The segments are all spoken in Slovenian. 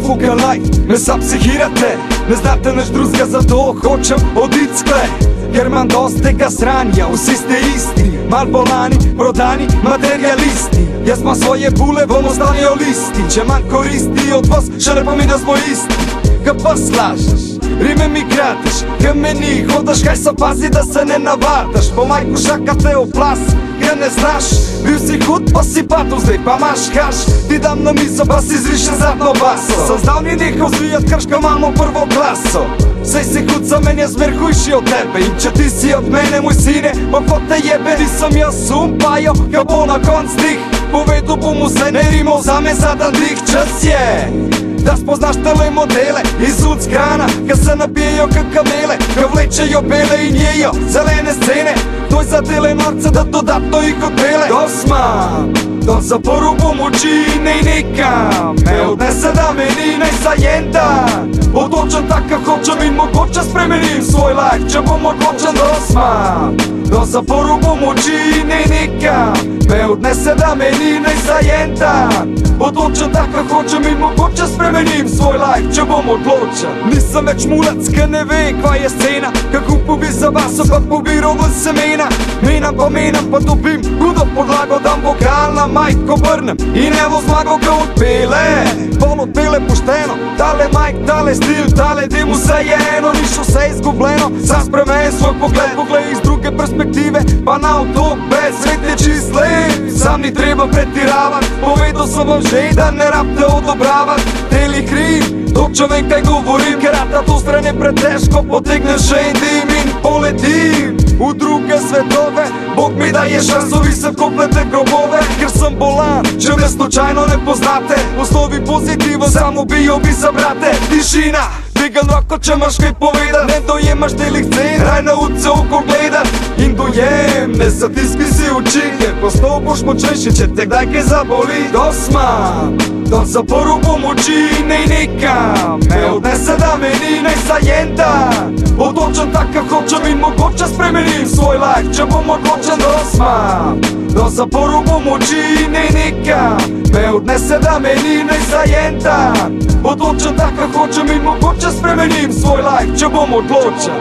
fuka life, me sa psihirate. Ne znate naš druzga, zato hočem odit sklej. Ker imam dosti tega sranja, vsi ste isti. Mal bolani, prodani, materialisti. Jaz imam svoje bule, bomo ostali o listi. Če manj koristi od vas, še ne pomeni, da smo isti. Ka pa slažeš, rime mi krateš, ka me ni hodaš, kaj se pazi, da se ne navadaš. Po majku šaka te oplas, ka ne znaš. Bil si hud, pa si patul, zdaj pa maš haš. Ti dam na mizo, pa si zrišen zadno baso. Sam znal ni nehal zvijat, krška imamo prvo klaso. Sej si hud, za men je zmer hujši od tebe. In če ti si od mene, moj sine, pa ko te jebe. Ti sam jaz umpajo, ka bo na konc dih. Povedu bom vse, ne rimov za me zadan dih. Čas je da spoznaš tele modele iz Uckrana, ka se napijejo ka kamele, ka vlečejo bele in jejo zelene scene. To je za tele norce, da dodatno ih odbele. Dosmam, do zaporu bom oči, nej nekam me odnese da meni, nej zajenta. Odločen tak, kak hočem in mogoče spremenim svoj life, če bom odločen. Dosmam, do zaporu bom oči, nej nekam me odnese da meni, nej zajenta. Odločen tak, kak hočem in mogoče spremenim svoj life, če bom odločen. Nisem več mulac, ka ne ve, kva je scena. Kako pobi za baso, pa pobiral v semena. Menam pa dobim hudo podlago, dam vokal na majk, ko vrnem. In evo zmago ga odpele, pol odpele pošteno. Tale majk, tale stil, tale dim, vse je eno. Niš vse izgubljeno, sam spremen svoj pogled. Poglej iz druge perspektive, pa na otok brez svet je čist lep. Sam ni treba pretiravat, povedal sem vam že, da ne rabte odobravat. Teli kriv, dok če vem kaj govorim, ker rata to strane pretežko, potegnem še en dim in poletim v druge svetove. Bog mi daje šanso, vi se vkopnete grobove. Ker sem bolan, če me slučajno ne poznate. Osnovi pozitivo, samo bijo bi za brate. Tišina, dvigan roko, če imaš kaj povedat. Ne dojemaš telih cen, raj nauč se oko gledat. In dojem, ne zatiski si oči, ker postal boš močnejši, če te kdaj kaj zaboli. Dosmam, do zaporu bom oči, nej nekam me odnese da meni, nej zajenta. Odločen tak, kak hočem in mogoče spremenim svoj life, če bom odločen. Dosmam, do zaporu bom oči, nej nekam me odnese da meni, nej zajenta. Odločen tak, kak hočem in mogoče spremenim svoj life, če bom odločen.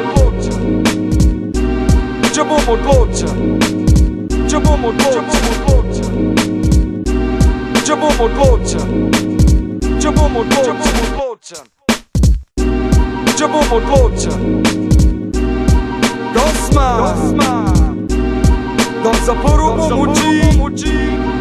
Če bom odločen, če bom odločen, če bom odločen, če bom odločen, če bom odločen. Dosmam, do zaporu bom oči.